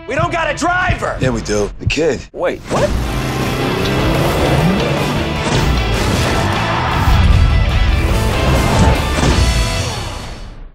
We don't got a driver! Yeah, we do. The kid. Wait, what?